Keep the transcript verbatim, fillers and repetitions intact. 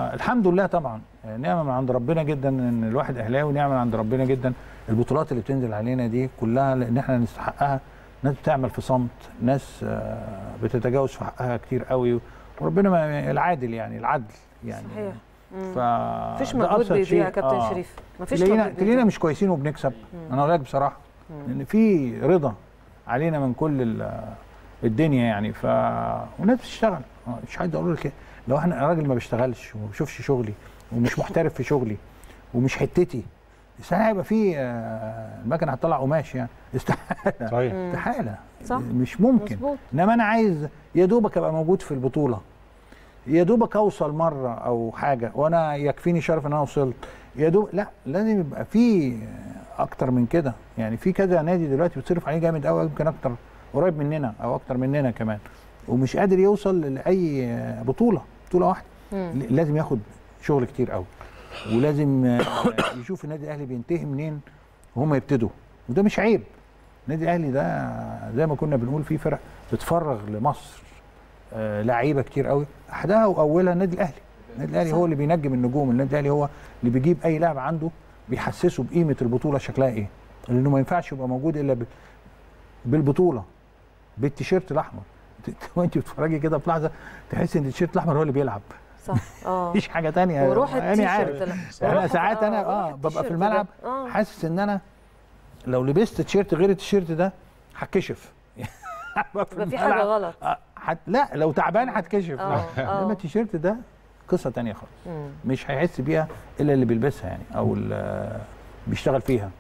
فالحمد لله طبعا نعمه من عند ربنا جدا ان الواحد اهلاوي، نعمه من عند ربنا جدا. البطولات اللي بتنزل علينا دي كلها لان احنا نستحقها، ناس بتعمل في صمت، ناس بتتجاوز في حقها كتير قوي، وربنا ما العادل يعني العدل يعني. صحيح. ف مفيش مجهود بيضيع يا كابتن آه. شريف، مفيش مجهود. تلاقينا مش كويسين وبنكسب. مم. انا اقول لك بصراحه لان في رضا علينا من كل الدنيا يعني. ف وناس بتشتغل، مش عايز اقول لك لو احنا راجل ما بيشتغلش وما بيشوفش شغلي ومش محترف في شغلي ومش حتتي، استحاله هيبقى في المكنه هتطلع قماش يعني. استحاله صحيح استحاله مش ممكن. مزبوط. انما انا عايز يا دوبك ابقى موجود في البطوله، يا دوبك اوصل مره او حاجه وانا يكفيني شرف ان انا وصلت يا دوب. لا لازم يبقى في اكتر من كده يعني. في كذا نادي دلوقتي بتصرف عليه جامد قوي، يمكن اكتر قريب مننا او اكتر مننا كمان، ومش قادر يوصل لاي بطوله بطوله واحده. مم. لازم ياخد شغل كتير قوي، ولازم يشوف النادي الاهلي بينتهي منين وهم يبتدوا، وده مش عيب. النادي الاهلي ده زي ما كنا بنقول في فرق بتفرغ لمصر آه لعيبه كتير قوي، احدها واولها النادي الاهلي. النادي الاهلي هو اللي بينجم النجوم، النادي الاهلي هو اللي بيجيب اي لاعب عنده بيحسسه بقيمه البطوله شكلها ايه، لانه ما ينفعش يبقى موجود الا بالبطوله بالتيشيرت الاحمر. وانت بتتفرجي كده في لحظه تحس ان التيشيرت الاحمر هو اللي بيلعب. صح اه مفيش حاجه ثانيه. وروح التيشيرت يعني انا ساعات انا اه ببقى في الملعب آه. حاسس ان انا لو لبست تيشيرت غير التيشيرت ده هتكشف. يبقى في حاجه غلط. حت... لا لو تعبان هتكشف. انما التيشيرت ده قصه ثانيه خالص، مش هيحس بيها الا اللي بيلبسها يعني او اللي بيشتغل فيها.